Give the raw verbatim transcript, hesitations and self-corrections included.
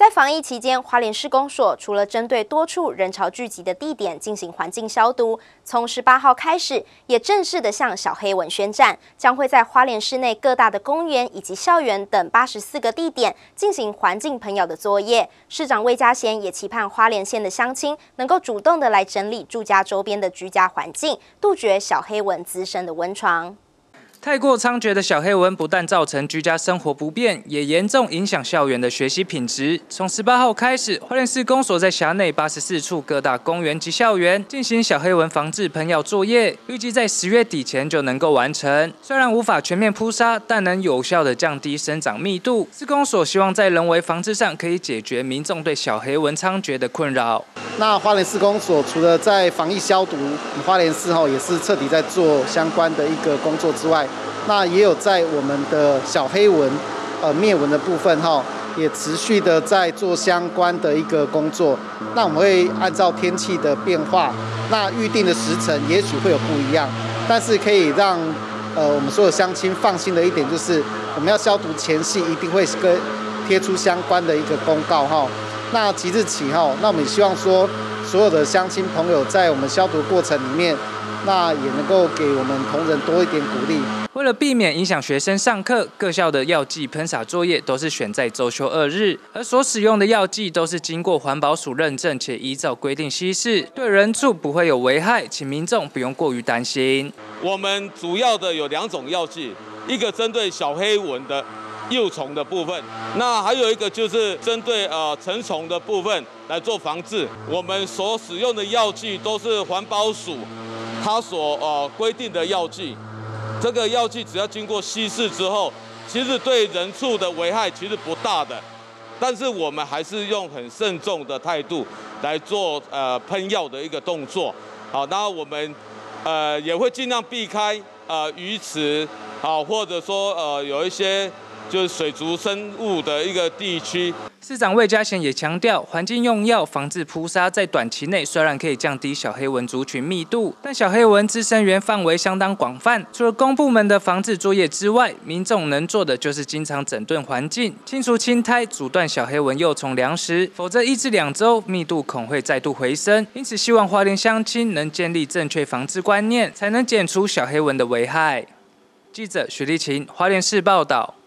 在防疫期间，花莲市公所除了针对多处人潮聚集的地点进行环境消毒，从十八号开始，也正式的向小黑蚊宣战，将会在花莲市内各大的公园以及校园等八十四个地点进行环境喷药的作业。市长魏家贤也期盼花莲县的乡亲能够主动的来整理住家周边的居家环境，杜绝小黑蚊滋生的温床。 太过猖獗的小黑蚊不但造成居家生活不便，也严重影响校园的学习品质。从十八号开始，花莲市公所在辖内八十四处各大公园及校园进行小黑蚊防治喷药作业，预计在十月底前就能够完成。虽然无法全面扑杀，但能有效的降低生长密度。市公所希望在人为防治上可以解决民众对小黑蚊猖獗的困扰。 那花莲市公所除了在防疫消毒，花莲市吼也是彻底在做相关的一个工作之外。 那也有在我们的小黑蚊，呃灭蚊的部分哈，也持续的在做相关的一个工作。那我们会按照天气的变化，那预定的时程也许会有不一样，但是可以让呃我们所有乡亲放心的一点就是，我们要消毒前夕一定会跟贴出相关的一个公告哈。那即日起哈，那我们也希望说所有的乡亲朋友在我们消毒过程里面。 那也能够给我们同仁多一点鼓励。 为了避免影响学生上课，各校的药剂喷洒作业都是选在周休二日，而所使用的药剂都是经过环保署认证且依照规定稀释，对人畜不会有危害，请民众不用过于担心。 我们主要的有两种药剂，一个针对小黑蚊的幼虫的部分，那还有一个就是针对呃成虫的部分来做防治。我们所使用的药剂都是环保署 它所呃规定的药剂，这个药剂只要经过稀释之后，其实对人畜的危害其实不大的，但是我们还是用很慎重的态度来做呃喷药的一个动作。好，那我们呃也会尽量避开呃鱼池，好，或者说呃有一些就是水族生物的一个地区。 市长魏家贤也强调，环境用药防治扑杀，在短期内虽然可以降低小黑蚊族群密度，但小黑蚊滋生源范围相当广泛。除了公部门的防治作业之外，民众能做的就是经常整顿环境，清除青苔，阻断小黑蚊幼虫粮食，否则一至两周密度恐会再度回升。因此，希望花莲乡亲能建立正确防治观念，才能减除小黑蚊的危害。记者许立琴，花莲市报道。